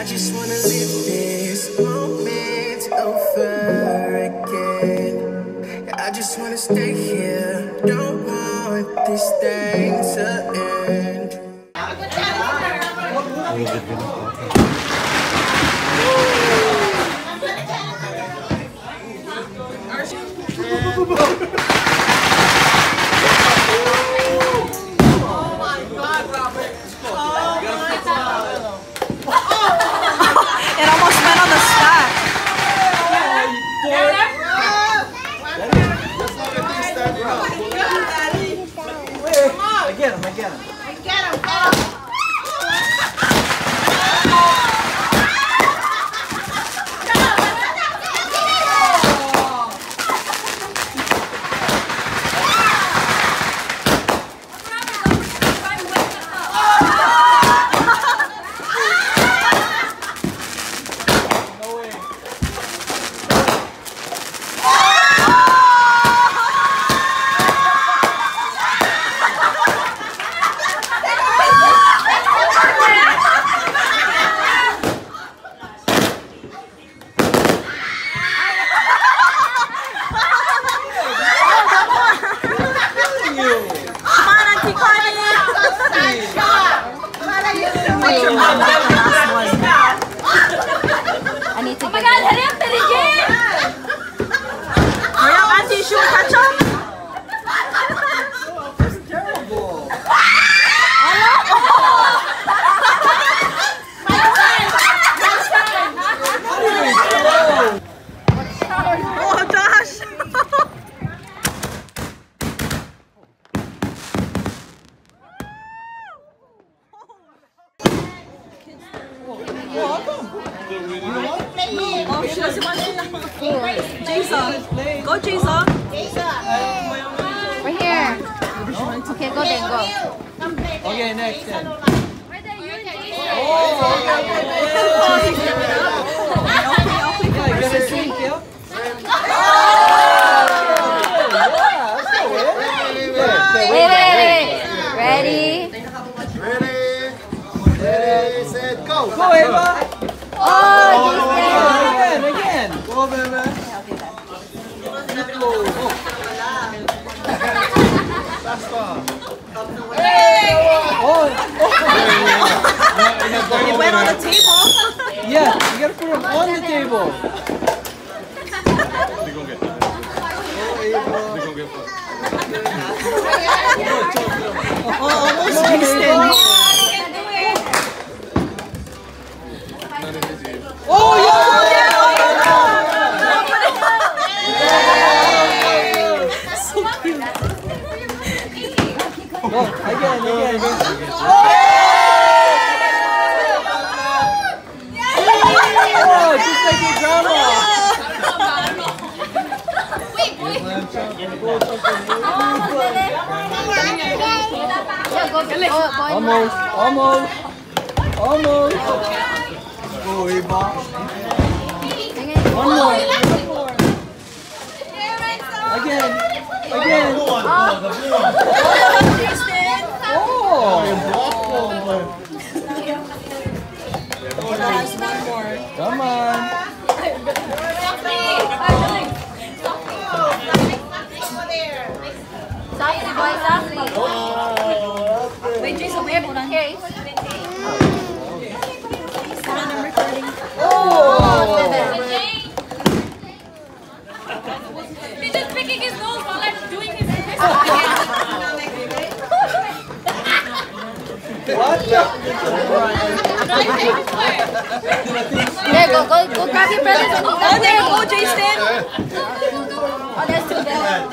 just wanna live this moment over again. I just wanna stay here. Don't want this thing to end. It almost went on the stack. I get him. I need to. Oh my God! Hurry up, Betty Jean! Hurry up, Auntie! Shoot, catch up! That's terrible. Oh gosh! Oh, she doesn't want to. Jason. Go, Jason. We're here. Okay, go then, go. Okay, next then. Yeah, get a drink, yeah? Wait. Ready? Ready, set, go! Go, Ava! Oh, Again! Go, baby! It went on the table. Yeah, you gotta put them on the table. Almost wasted. Oh, yeah! So cute. Go, again. Oh, just like your grandma. Almost. Go, Eva. One more. Again. Come on. softly, boy, softly. Wait, Jason, wait. Hold on, here. He's just picking his nose while I'm doing his What? There, go grab your presents and go. Oh, there you go, Jason. Oh, there's two there.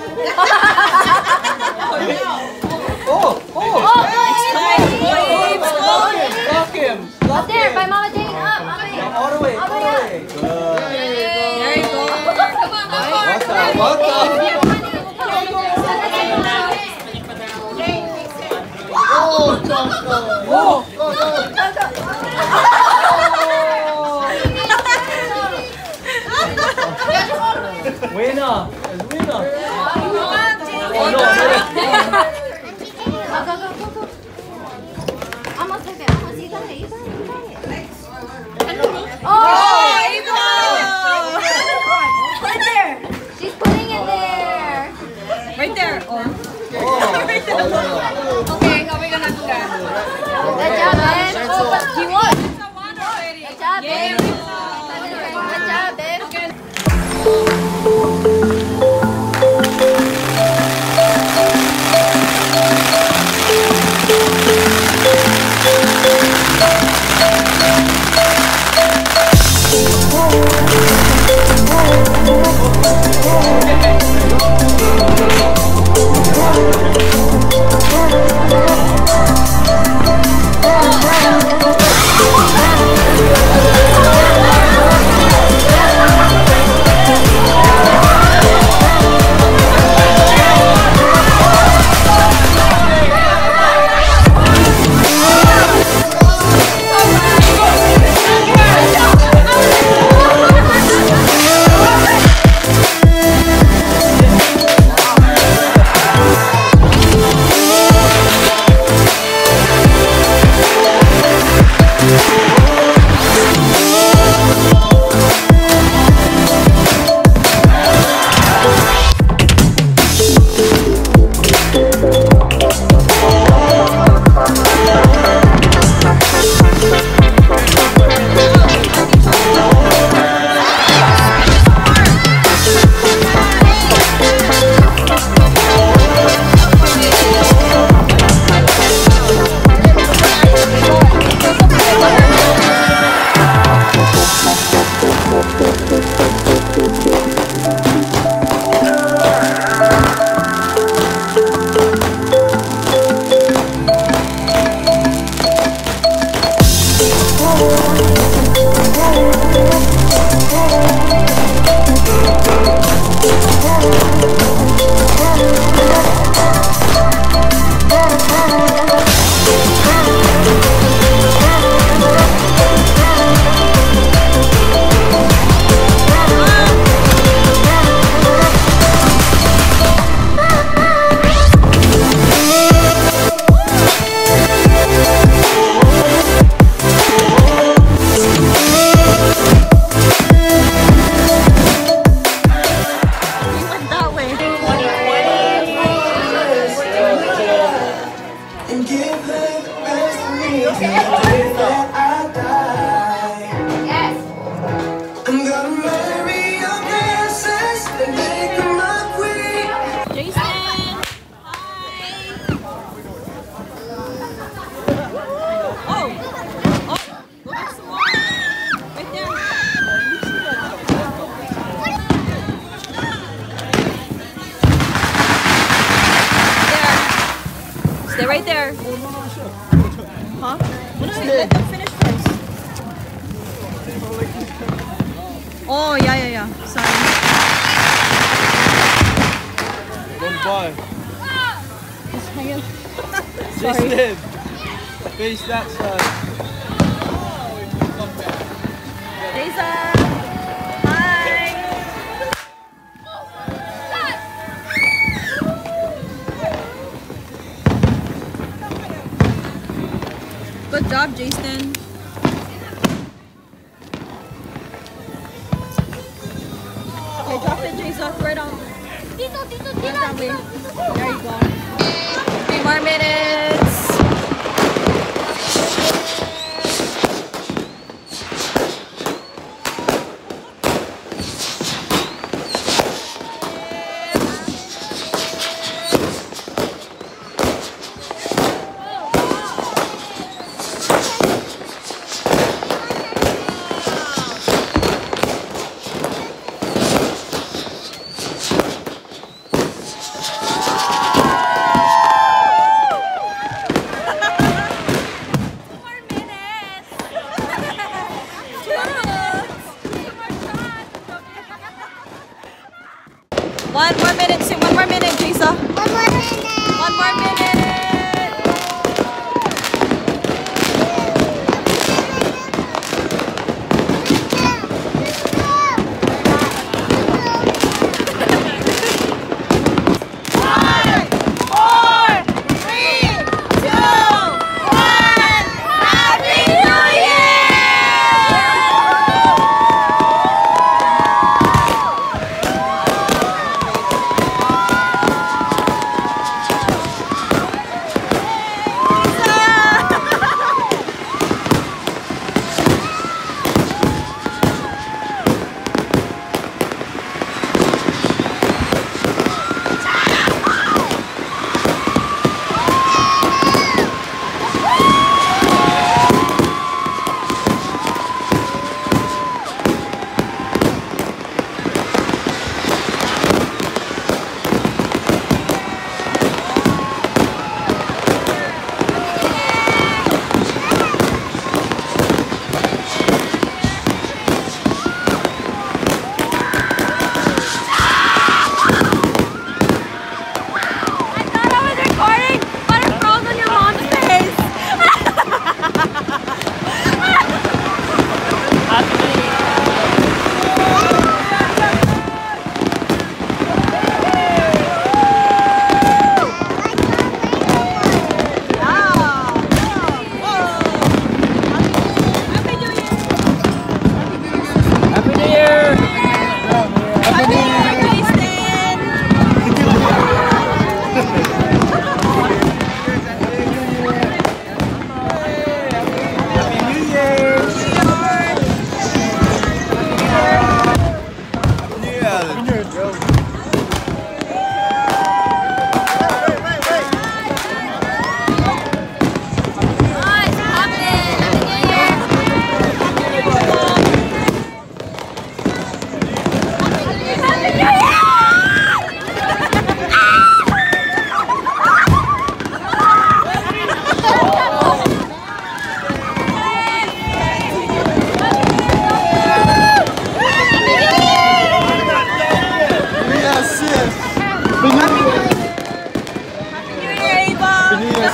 Block him. Up there, by Mama Jane. Up. All the way. There you go. What the? Winner. It's winner. Oh no. Go. Almost like that. Almost. You got it. Okay, how are we gonna do that? Good job, Ben. He won. It's a one already. Good job, Ben. Good job, Ben. Right there. Huh? Let them finish first. Oh, yeah. Sorry. Don't buy. Just hang it. Jason, face that side. Jason. Hi. Good job, Jason. Okay, drop it, Jason. Right on. Tito, Right that way. There you go. 3 more minutes. One more minute, Teresa. One more minute.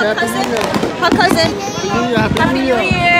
her cousin. Her cousin. Happy New Year. Happy New Year.